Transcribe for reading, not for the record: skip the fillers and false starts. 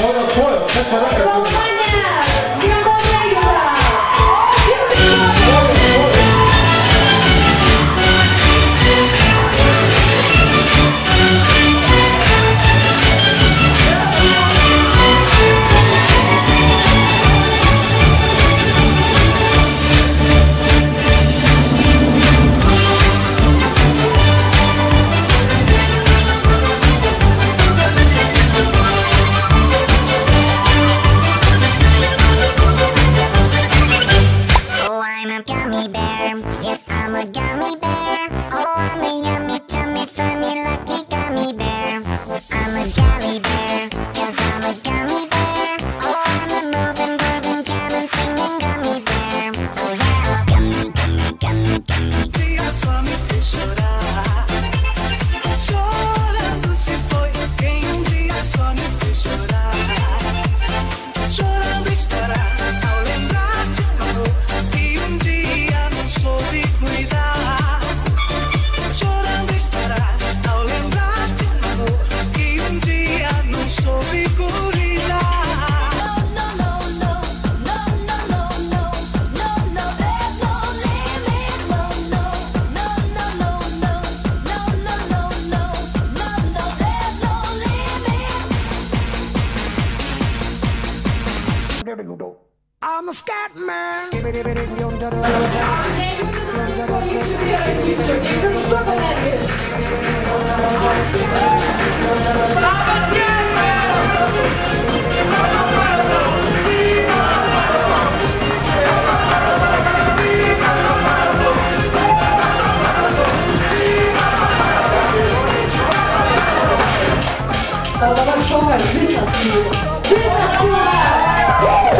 Володя! Я Володя! Yes, I'm a gummy bear. Oh, I'm a yummy, tummy, funny, lucky gummy bear. I'm a jelly bear, 'cause I'm a gummy bear. Oh, I'm a moving, grooving, jamming, singing gummy bear. Oh yeah, gummy, gummy, gummy, gummy. Dia só me fez chorar. Chorando se foi quem dia só me fez chorar. Chorando estará ao lembrar de amor que dia não soube cuidar. Chorando estará ao lembrar de amor que dia não soube cuidar. No, no, no, no, no, no, no, no, no, there's no limit. No, no, no, no, no, no, no, no, no, no, no, there's no limit. I'm a scat man. Business Business